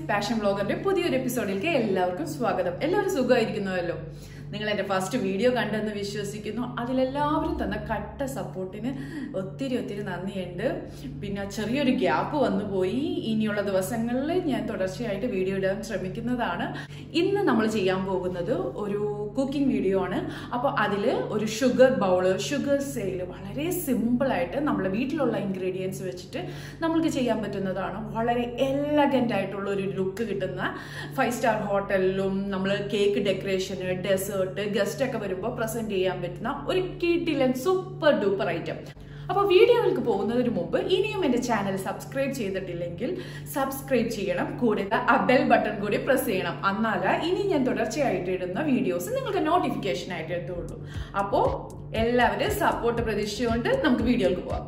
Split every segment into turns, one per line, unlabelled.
Passion വ്ലോഗറിന്റെ പുതിയൊരു എപ്പിസോഡിലേക്ക് എല്ലാവർക്കും സ്വാഗതം. എല്ലാവരും സുഖമായിരിക്കുന്നുവല്ലോ. നിങ്ങൾ എൻ്റെ ഫസ്റ്റ് വീഡിയോ കണ്ടെന്ന് വിശ്വസിക്കുന്നു. അതിലെല്ലാവരും തന്ന കട്ട സപ്പോർട്ടിന് ഒത്തിരി നന്ദിയുണ്ട്. പിന്നെ ചെറിയൊരു ഗ്യാപ്പ് വന്നു പോയി. ഇനിയുള്ള ദിവസങ്ങളിൽ ഞാൻ തുടർച്ചയായിട്ട് വീഡിയോ ഇടാൻ ശ്രമിക്കുന്നതാണ്. ഇന്ന് നമ്മൾ ചെയ്യാൻ പോകുന്നത് ഒരു കുക്കിംഗ് വീഡിയോ ആണ്. അപ്പോൾ അതിൽ ഒരു ഷുഗർ ബൗള്, ഷുഗർ സെയിൽ വളരെ സിമ്പിളായിട്ട് നമ്മളെ വീട്ടിലുള്ള ഇൻഗ്രീഡിയൻസ് വെച്ചിട്ട് നമ്മൾക്ക് ചെയ്യാൻ പറ്റുന്നതാണ്. വളരെ എലഗൻ്റ് ആയിട്ടുള്ള ഒരു ലുക്ക് കിട്ടുന്ന 5 സ്റ്റാർ ഹോട്ടലിലും നമ്മൾ കേക്ക് ഡെക്കറേഷന്, ഡെസേർട്ട്, ഗസ്റ്റ് ഒക്കെ വരുമ്പോൾ പ്രസന്റ് ചെയ്യാൻ പറ്റുന്ന ഒരു കിടിലൻ സൂപ്പർ ഡൂപ്പർ ഐറ്റം. അപ്പോൾ വീഡിയോയിലേക്ക് പോകുന്നതിന് മുമ്പ് ഇനിയും എൻ്റെ ചാനൽ സബ്സ്ക്രൈബ് ചെയ്തിട്ടില്ലെങ്കിൽ സബ്സ്ക്രൈബ് ചെയ്യണം. കൂടെ ആ ബെൽ ബട്ടൺ കൂടി പ്രസ് ചെയ്യണം. എന്നാലേ ഇനി ഞാൻ തുടർച്ചയായിട്ട് ഇടുന്ന വീഡിയോസ് നിങ്ങൾക്ക് നോട്ടിഫിക്കേഷൻ ആയിട്ട് എത്തുള്ളൂ. അപ്പോൾ എല്ലാവരും സപ്പോർട്ട് പ്രതീക്ഷിച്ചുകൊണ്ട് നമുക്ക് വീഡിയോയിലേക്ക് പോവാം.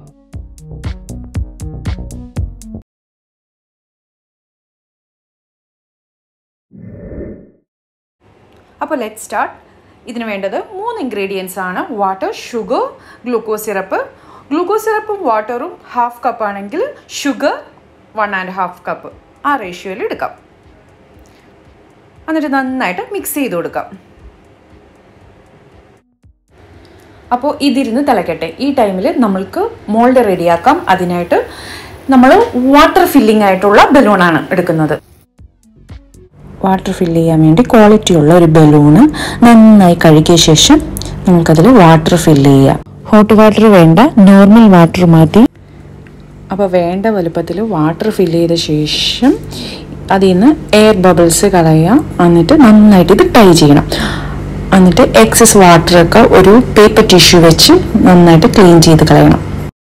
അപ്പോൾ ലെറ്റ് സ്റ്റാർട്ട്. ഇതിന് വേണ്ടത് 3 ഇൻഗ്രീഡിയൻസ് ആണ്. Water, sugar, glucose syrup. Glucose സിറപ്പും വാട്ടറും 1/2 കപ്പ് ആണെങ്കിൽ ഷുഗർ 1.5 കപ്പ് ആ റേഷ്യോയിൽ എടുക്കാം. എന്നിട്ട് നന്നായിട്ട് മിക്സ് ചെയ്ത് കൊടുക്കാം. അപ്പോൾ ഇതിരുന്ന് തിളക്കട്ടെ. ഈ ടൈമിൽ നമ്മൾക്ക് മോൾഡ് റെഡിയാക്കാം. അതിനായിട്ട് നമ്മൾ വാട്ടർ ഫില്ലിംഗ് ആയിട്ടുള്ള ബലൂണാണ് എടുക്കുന്നത്. വാട്ടർ ഫില്ല് ചെയ്യാൻ വേണ്ടി ക്വാളിറ്റിയുള്ള ഒരു ബലൂണ് നന്നായി കഴുകിയ ശേഷം നമുക്കതിൽ വാട്ടർ ഫില്ല് ചെയ്യാം. ഹോട്ട് വാട്ടർ വേണ്ട, നോർമൽ വാട്ടർ മതി. അപ്പോൾ വേണ്ട വലുപ്പത്തിൽ വാട്ടർ ഫില്ല് ചെയ്ത ശേഷം അതിൽ നിന്ന് എയർ ബബിൾസ് കളയാം. എന്നിട്ട് നന്നായിട്ട് ഇത് ടൈ ചെയ്യണം. എന്നിട്ട് എക്സസ് വാട്ടറൊക്കെ ഒരു പേപ്പർ ടിഷ്യൂ വെച്ച് നന്നായിട്ട് ക്ലീൻ ചെയ്ത് കളയണം.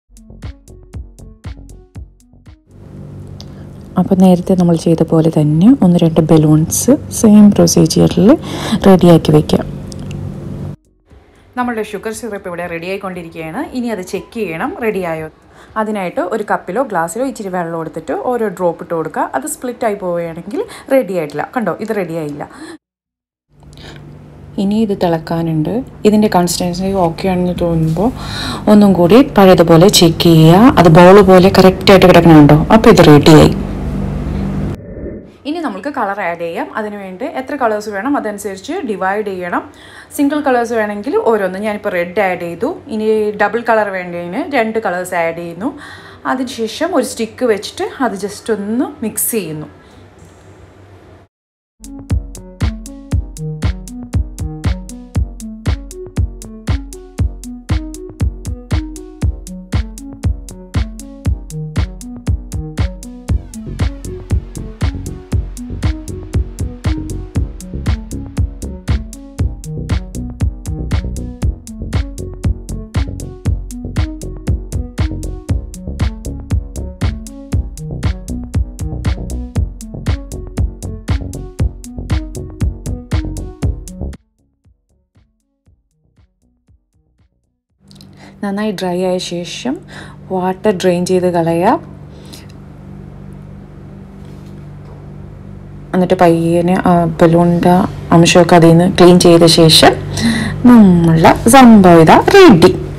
അപ്പോൾ നേരത്തെ നമ്മൾ ചെയ്ത പോലെ തന്നെ 1-2 ബലൂൺസ് സെയിം പ്രൊസീജിയറിൽ റെഡിയാക്കി വയ്ക്കാം. നമ്മളുടെ ഷുഗർ സിറപ്പ് ഇവിടെ റെഡി ആയിക്കൊണ്ടിരിക്കുകയാണ്. ഇനി അത് ചെക്ക് ചെയ്യണം റെഡിയായോ. അതിനായിട്ട് ഒരു കപ്പിലോ ഗ്ലാസ്സിലോ ഇച്ചിരി വെള്ളം എടുത്തിട്ട് ഓരോ ഡ്രോപ്പ് ഇട്ട് കൊടുക്കുക. അത് സ്പ്ലിറ്റ് ആയി പോവുകയാണെങ്കിൽ റെഡി ആയിട്ടില്ല. കണ്ടോ, ഇത് റെഡി ആയില്ല. ഇനി ഇത് തിളക്കാനുണ്ട്. ഇതിൻ്റെ കൺസിസ്റ്റൻസി ഓക്കെ ആണെന്ന് തോന്നുമ്പോൾ ഒന്നും കൂടി പഴയതുപോലെ ചെക്ക് ചെയ്യുക. അത് ബോൾ പോലെ കറക്റ്റായിട്ട് കിടക്കണുണ്ടോ. അപ്പോൾ ഇത് റെഡിയായി. ഇനി നമുക്ക് കളർ ആഡ് ചെയ്യാം. അതിനുവേണ്ടി എത്ര കളേഴ്സ് വേണം അതനുസരിച്ച് ഡിവൈഡ് ചെയ്യണം. സിംഗിൾ കളേഴ്സ് വേണമെങ്കിൽ ഓരോന്ന്. ഞാനിപ്പോൾ റെഡ് ആഡ് ചെയ്തു. ഇനി ഡബിൾ കളർ വേണ്ടതിന് 2 കളേഴ്സ് ആഡ് ചെയ്യുന്നു. അതിനുശേഷം ഒരു സ്റ്റിക്ക് വെച്ചിട്ട് അത് ജസ്റ്റ് ഒന്ന് മിക്സ് ചെയ്യുന്നു. നന്നായി ഡ്രൈ ആയ ശേഷം വാട്ടർ ഡ്രെയിൻ ചെയ്ത് കളയാം. എന്നിട്ട് പയ്യനെ ബലൂണിൻ്റെ അംശമൊക്കെ അതിൽ നിന്ന് ക്ലീൻ ചെയ്ത ശേഷം നമ്മളുടെ സംഭവം ഇതാ റെഡി.